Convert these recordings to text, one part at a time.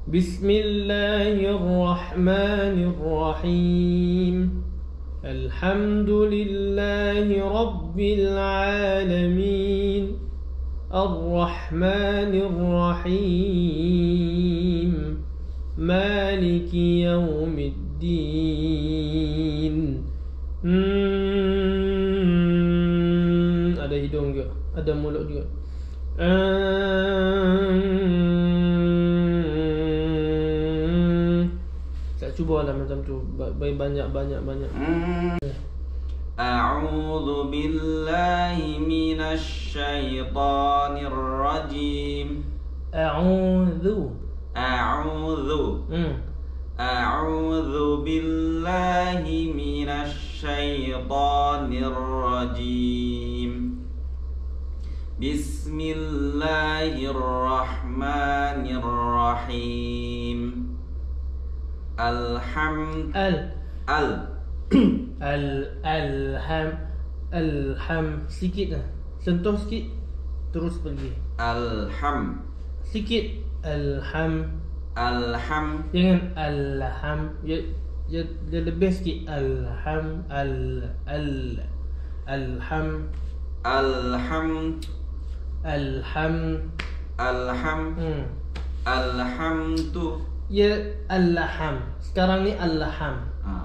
Bismillahirrahmanirrahim. Alhamdulillahi Rabbil Alamin. Ar-Rahmanir-Rahim. Maliki Yawmiddin. Ada hidung juga, ada mulut juga. Saya cubalah macam tu, banyak. A'udzu billahi minasy syaithanir rajim. A'udzu billahi minasy syaithanir rajim. Bismillahirrahmanirrahim. Alham sikit lah, sentuh sikit terus pergi. Sikit alham. Jangan alham, dia lebih sikit. Alham. Alhamdu. Ya alham. Sekarang ni alham.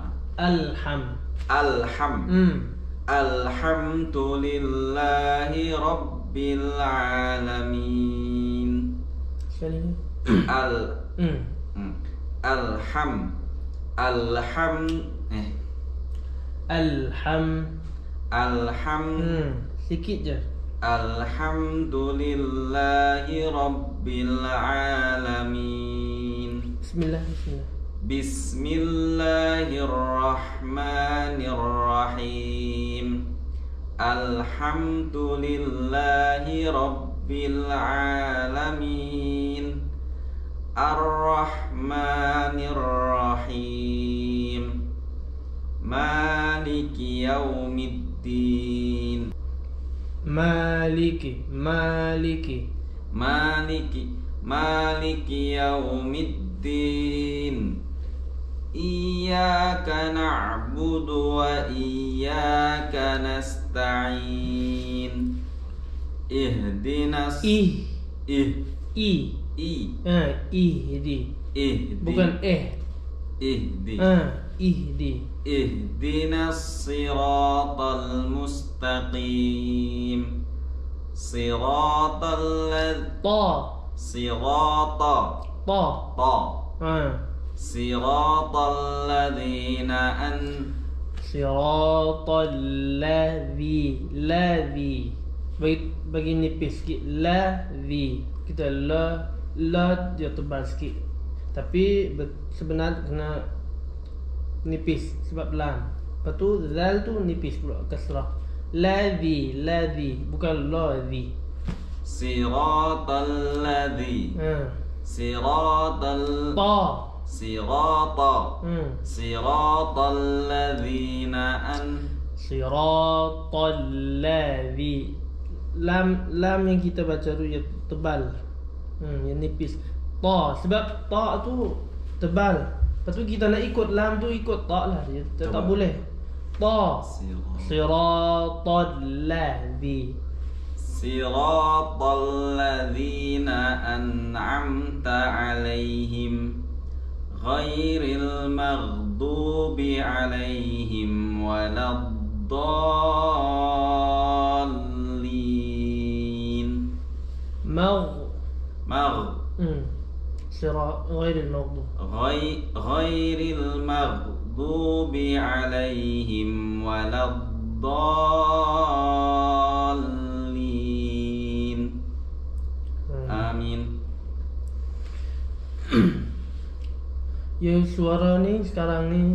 Alhamdulillahi Rabbil Alamin. Sekali ni sikit je. Alhamdulillahi Rabbil Alamin. Bismillah. Bismillahirrahmanirrahim. Alhamdulillahi Rabbil Alamin. Ar-Rahmanir-Rahim. Maliki Yawmiddin. Maliki Yawmiddin. Iyyaka na'budu wa iyyaka nasta'in. Ihdinas ihdi. Bukan ihdi. Ihdinas siratal mustaqim. Siratal ladzina Siratal ladzi. Bagi nipis sikit. Ladzi. Kita la dia tebal sikit. Tapi sebenarnya kena nipis sebab lam. Lepas tu zal tu nipis pula, kasrah. Ladzi, bukan ladzi. Siratal ladzi. Siratal ladzina Siratal ladzi. Lam yang kita baca tu yang tebal. Yang nipis. Sebab ta tu tebal. Lepas tu kita nak ikut lam tu, ikut ta lah. Dia tak boleh. Siratal ladzi. Siratal ladzina an'amta 'alaihim ghairil maghdubi 'alaihim waladdallin. Ghairil maghdubi 'alaihim waladdallin. Amin. Ya, suara ni sekarang ni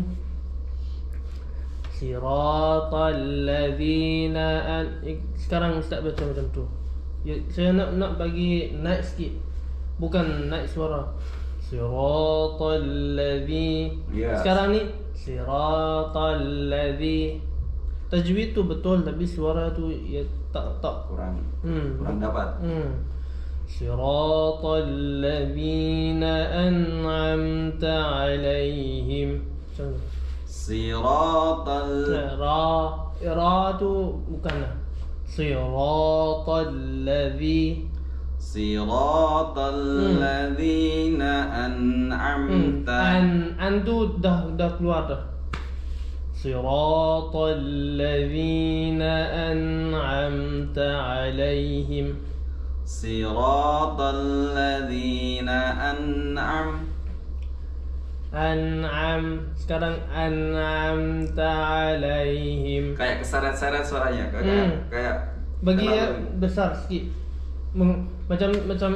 Siratal ladzina sekarang Ustaz baca macam tu. Ya, saya nak bagi naik sikit. Bukan naik suara. Siratal ladzi. Sekarang ni Siratal ladzi. Tajwid tu betul, tapi suara tu ya tak kurang dapat. Siratal ladzina an'amta alaihim. Siratal Ra tu bukanlah. Siratal ladzina an'amta. An tu dah keluar dah. Siratal ladzina an'amta alaihim. Siratal ladzina An'am. Sekarang an'amta alaihim. kayak keseret-seret suaranya, kayak bagi terlalu- ya besar sikit. Macam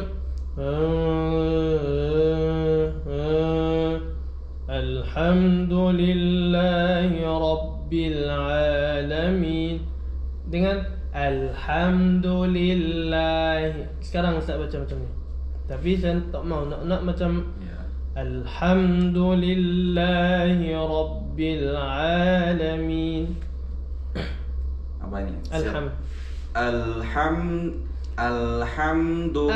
Alhamdulillahi Rabbil Alamin. Dengan Alhamdulillah. Sekarang Ustaz baca macam ni. Tapi saya tak mau nak macam Ya. Alhamdulillahi Rabbil Alamin. Apa ini? Alhamdu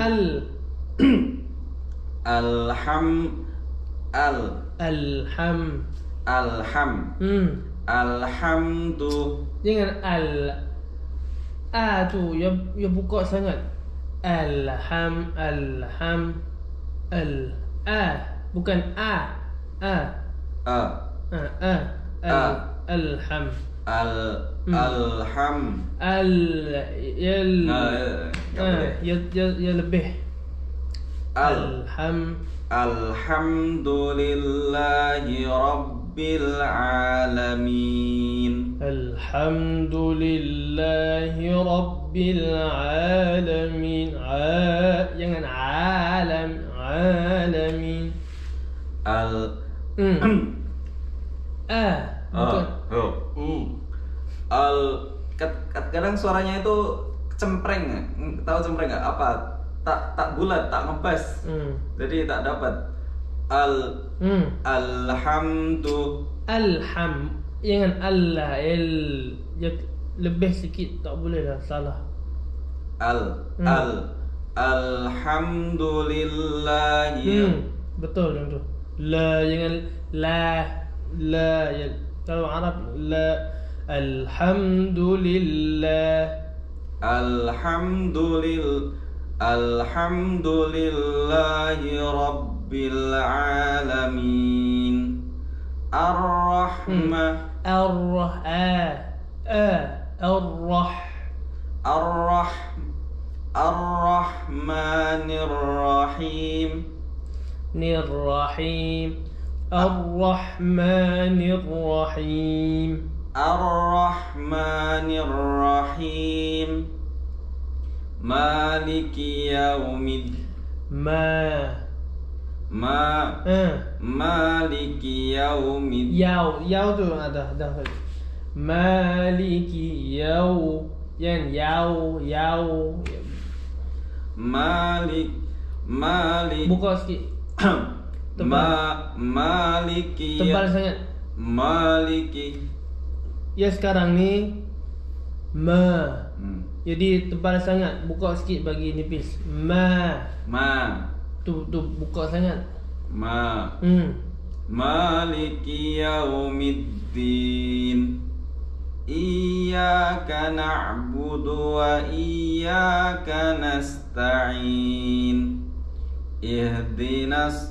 alhamdu. Jangan tu ya buka sangat. Bukan alham. Ya lebih. Alhamdulillahi Rabbil Alamin. Alhamdulillahi Rabbil Alamin. Jangan alamin. Kadang suaranya itu cempreng. Tahu cempreng nggak? Apa? Tak bulat, tak ngebas. Jadi tak dapat. Alhamdu. Jangan Allah. Lebih sikit, tak boleh lah, salah. Alhamdulillahi. Betul yang tu. Jangan la ya. Kalau Arab la. Alhamdulillahi Rabbil Alamin. Ar-Rahmanir Rahim. Ar-Rahmanir Rahim. Maliki Yaumiddin. Maliki Yaumiddin. Yau tu dah. Maliki yau. Malik. Buka sikit. Maliki. Tebal sangat. Maliki. Ya sekarang ni Jadi tebal sangat. Buka sikit bagi nipis. Tu buka sangat. Maliki Yaumiddin. Iyyaka na'budu wa iyyaka nasta'in. Ihdinas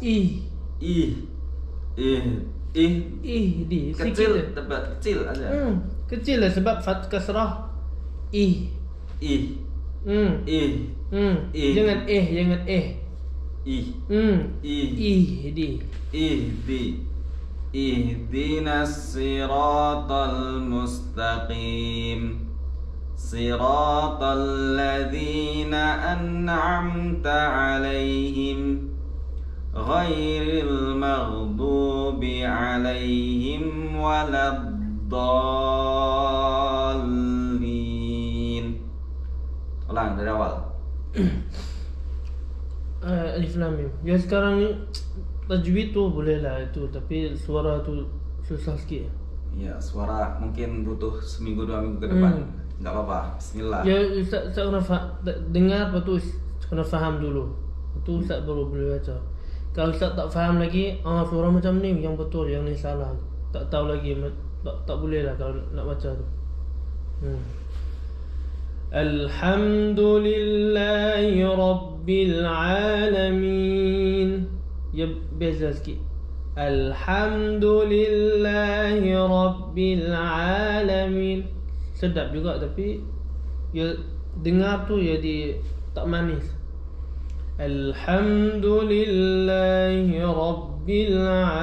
kecil, tebal kecil aja. Kecil lah sebab kasrah. Jangan Ihdinas siratal mustaqim. Siratal ladzina an'amta alaihim ghairil maghdubi alaihim waladdallin. Ulang dari awal. Alif Lam Mim. Ya sekarang ni tajwid tu boleh lah itu, tapi suara tu susah sikit. Ya, suara mungkin butuh seminggu 2 minggu ke depan. Enggak apa-apa. Bismillah. Ya Ustaz Rafa dengar apa tu kena faham dulu. Itu Ustaz baru boleh baca. Kalau Ustaz tak faham lagi, surah macam ni yang betul, yang ni salah. Tak tahu lagi, tak boleh lah kalau nak baca tu. Alhamdulillahi Rabbil Alamin. Ya beza sikit. Alhamdulillahi Rabbil Alamin. Sedap juga tapi ya dengar tu jadi tak manis. Alhamdulillahi Rabbil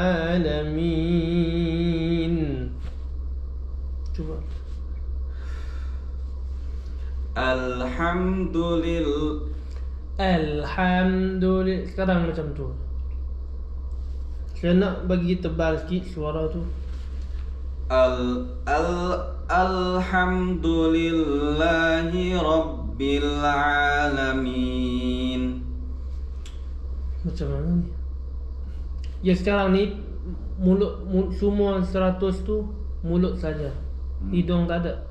Alamin. Cuba. Alhamdulillah. Sekarang macam tu. Saya nak bagi tebal sikit suara tu. Alhamdulillahi Rabbil Alamin. Macam mana ni? Ya sekarang ni mulut semua 100 tu mulut saja. Hidung tak ada.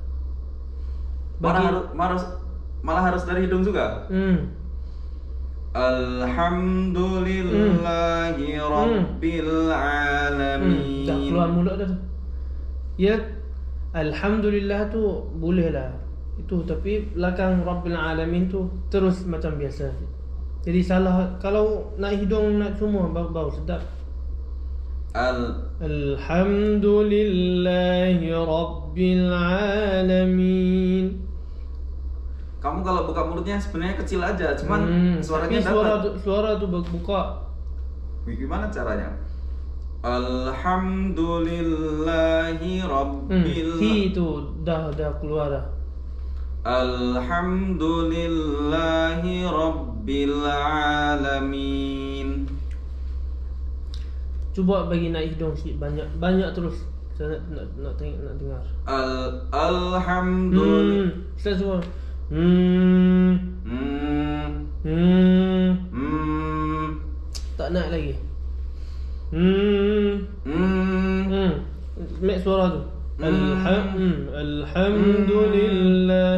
Malah harus dari hidung juga. Alhamdulillahi Rabbil Alamin. Dah keluar mulut dah tu. Ya, Alhamdulillah tu boleh lah itu, tapi belakang Rabbil Alamin tu terus macam biasa. Jadi salah kalau nak hidung nak semua bau sedap. Alhamdulillahi Rabbil Alamin. Kamu kalau buka mulutnya sebenarnya kecil aja, cuman suaranya dapat. Suara tu buka. Gimana caranya? Alhamdulillahi Rabbil. Itu dah keluar dah. Alhamdulillahi Rabbil Alamin. Cuba bagi naik hidung sikit, banyak terus. Saya nak dengar. Alhamdulillah. Saya semua. Tak nak lagi. Make suara tu. Alhamdulillah.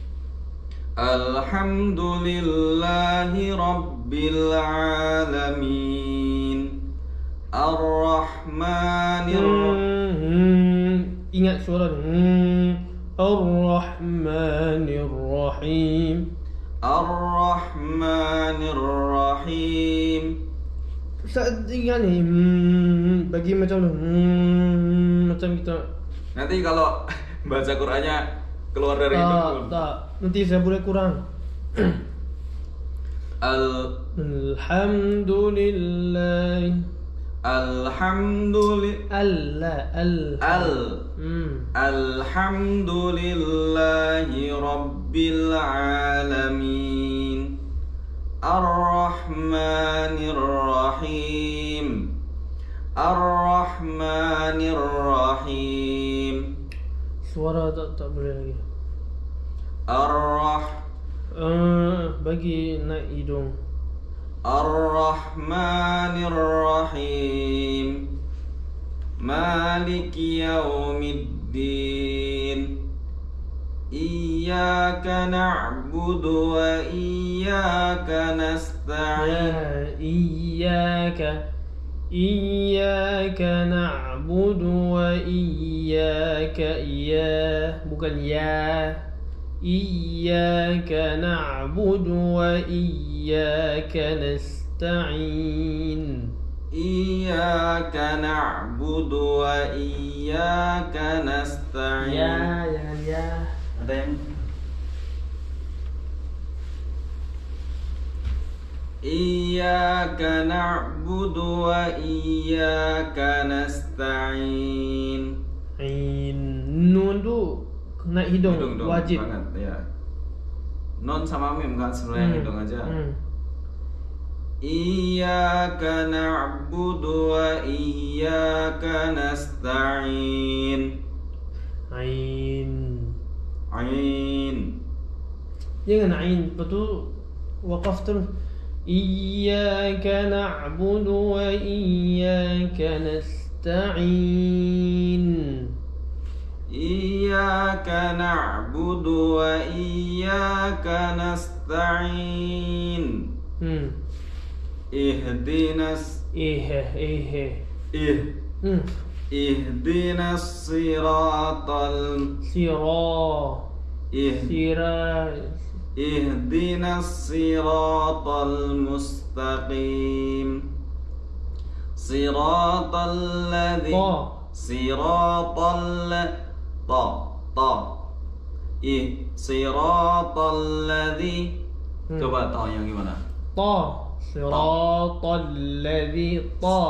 Alhamdulillahi Rabbil Alamin. Ar-Rahmanir Rahim. Ingat suara ni. Ar-Rahmanir Rahim. Ar-Rahmanir Rahim. Saat ingat ni bagi macam tu. Macam kita. Nanti kalau baca Qur'annya keluar dari hidung. Tak. Nanti saya boleh kurang. Alhamdulillah. Alhamdulillahi Rabbil Alamin. Ar-Rahmanir Rahim. Ar-Rahmanir Rahim. Suara tak boleh lagi. Bagi naik hidung. Ar-Rahmanir Rahim. Maliki Yaumiddin. Iyyaka na'budu wa iyyaka nasta'in. Iyyaka na'budu wa iyyaka bukan ya. Iyyaka na'budu wa iyyaka nasta'in. Iyyaka na'budu wa iyyaka nasta'in. Ya, jangan ya. Ada yang Iyyaka na'budu wa iyyaka nasta'in. Nun tu kena hidung wajib banget, ya. Non sama mim kan sebenarnya hidung aja. Iyyaka na'budu wa iyyaka nasta'in. Ain. Jangan ain, betul waqaf terus. Iyyaka na'budu wa iyyaka nasta'in. Iyyaka na'budu wa iyyaka nasta'in. Ihdinas ihdinas siratal ihdinas siratal mustaqim. Siratal ladzi siratal ladzi. Coba ta yang gimana? Siratal ladzi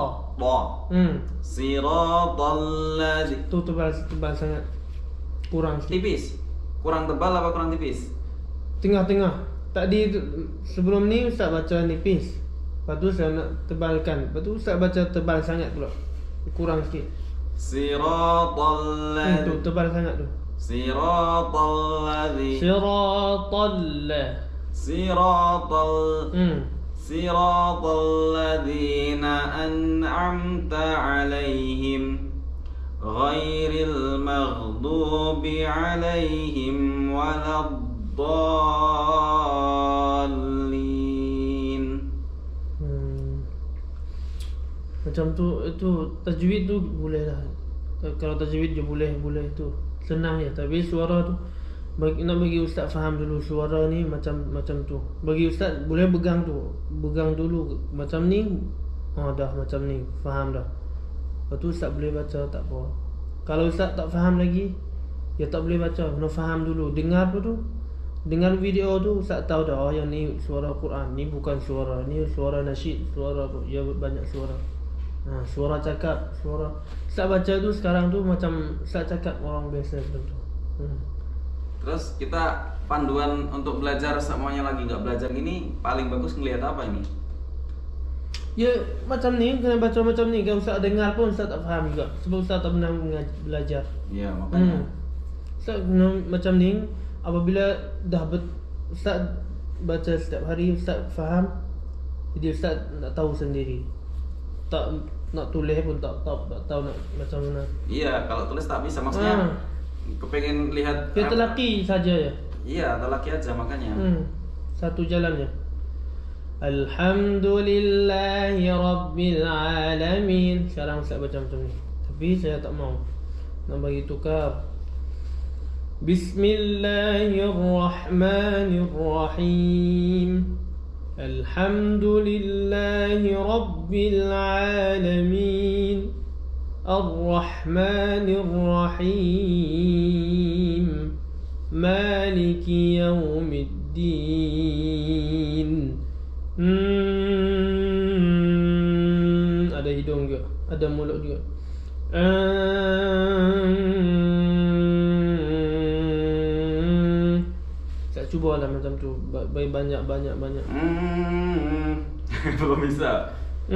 Siratal ladzi. Itu tebal sangat. Kurang tipis. Kurang tebal apa kurang tipis? Tengah-tengah. Tadi sebelum ni Ustaz baca nipis. Lepas tu saya nak tebalkan. Lepas tu Ustaz baca tebal sangat pula. Kurang sikit. Siratal ladzi. Itu tebal sangat tu. Siratal ladzi. Siratal ladzina an'amta 'alaihim ghairil maghdubi 'alaihim waladdallin. Macam tu, itu tajwid tu boleh lah. Kalau tajwid je boleh tu. Senang je. Tapi suara tu nak bagi Ustaz faham dulu suara ni macam tu. Bagi Ustaz boleh pegang dulu macam ni. Dah macam ni, faham dah. Lepas tu Ustaz boleh baca, tak apa. Kalau Ustaz tak faham lagi, ya tak boleh baca, kena faham dulu. Dengar apa tu? Dengar video tu Ustaz tahu dah, yang ni suara Quran, ni bukan suara, ni suara nasyid, suara apa? Ya banyak suara. Suara cakap, suara Ustaz baca tu sekarang tu macam Ustaz cakap orang biasa macam tu. Terus kita panduan untuk belajar semuanya lagi nggak belajar ini paling bagus ngelihat apa ini? Ya macam ni, kena baca macam ni. Kalau Ustaz dengar pun Ustaz tak faham juga, sebab Ustaz tak pernah belajar. Ya makanya Ustaz kena macam ni. Apabila dah Ustaz baca setiap hari, Ustaz faham, jadi Ustaz nak tahu sendiri. Tak nak tulis pun tak tahu nak macam mana. Iya, kalau tulis tak bisa, maksudnya kepengen lihat kita lelaki saja ya. Iya, lelaki aja makanya. Satu jalan ya. Alhamdulillahi Rabbil Alamin. Sekarang saya baca macam ni, tapi saya tak mau, nak bagi tukar. Bismillahirrahmanirrahim. Alhamdulillahi Rabbil Alamin. Ar-Rahmanir-Rahim. Maliki Yawmiddin. Ada hidung juga, ada mulut juga. Saya cuba lah macam tu, banyak. Belum bisa.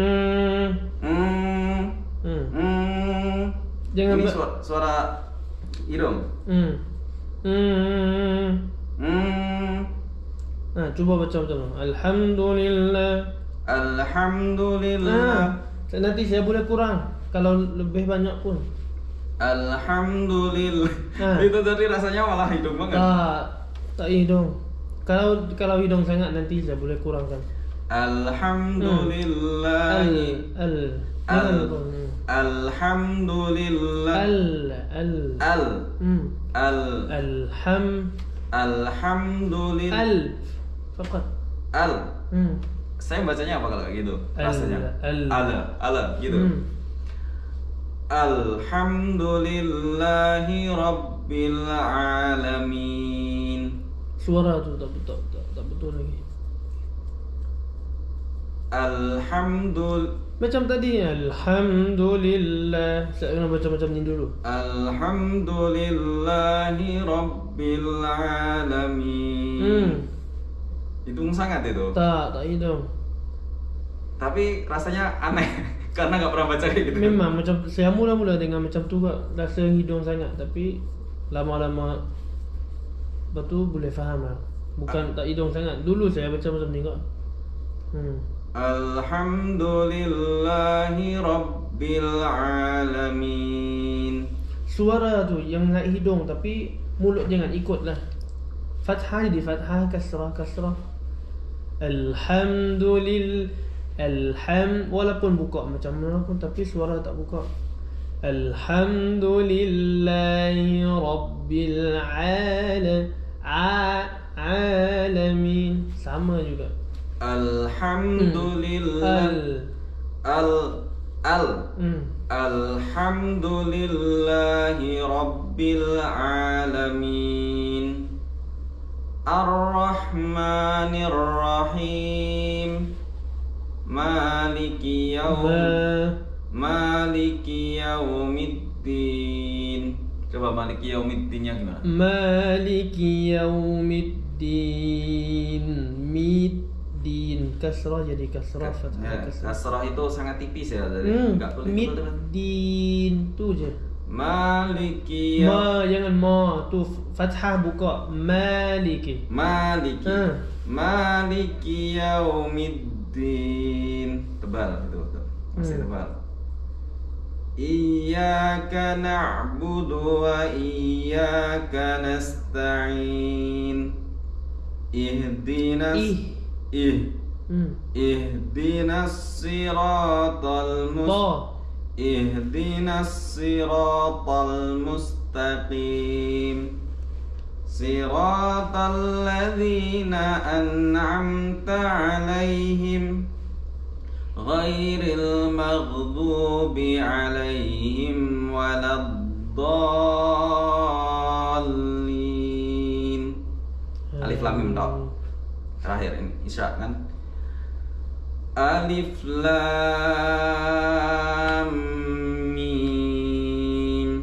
Jangan ini suara hidung. Cuba baca macam tu. Alhamdulillah. Nanti saya boleh kurang kalau lebih banyak pun. Alhamdulillah. Itu tadi rasanya malah hidung banget. Tak hidung. Kalau hidung sangat nanti saya boleh kurangkan. Alhamdulillah. Alhamdulillah. Alhamdulillah. Fakat. Saya bacanya apa kalau kayak gitu? Rasanya. Gitu. Alhamdulillahi Rabbil Alamin. Suara tu tak betul lagi. Macam tadi, Alhamdulillah. Saya kena baca macam ni dulu. Alhamdulillahi Rabbil Alamin. Hidung sangat itu. Tak hidung. Tapi rasanya aneh karena nggak pernah baca kayak gitu. Memang macam saya mula-mula dengan macam tu kak, rasa hidung sangat, tapi lama-lama betul boleh faham lah. Bukan tak hidung sangat. Dulu saya baca macam ni kak. Alhamdulillahi Rabbil Alamin. suara tu yang naik hidung tapi mulut jangan ikutlah. Fathah jadi fathah, kasrah. Walaupun buka macam mana pun tapi suara tak buka. Alhamdulillahi Rabbil alamin. Sama juga. Alhamdulillah. Alhamdulillahi Rabbil alamin. Ar-Rahmanir Rahim. Maliki yaumiddin. Coba Maliki yaumiddinnya gimana? Maliki yaumiddin. Middin kasrah jadi kasrah, fathah kasrah. Kasrah itu sangat tipis ya, jadi enggak boleh middin tu je. Maliki jangan tu fathah buka. Maliki yaumiddin. Tebal itu masih tebal. Iyyaka na'budu wa iyyaka nasta'in. Ihdinas siratal mustaqim. Siratal ladzina an'amta 'alaihim ghairil maghdubi 'alaihim waladdallin. Alif lam mim ta. Terakhir ini Isra kan? Alif lam mim.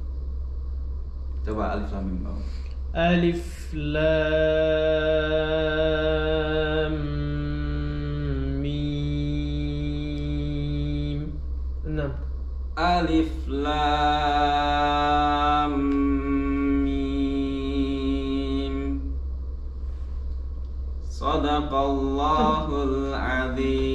Coba alif lam mim. Alif lam mim. 6. Alif lam mim. Sadaqallahul azim.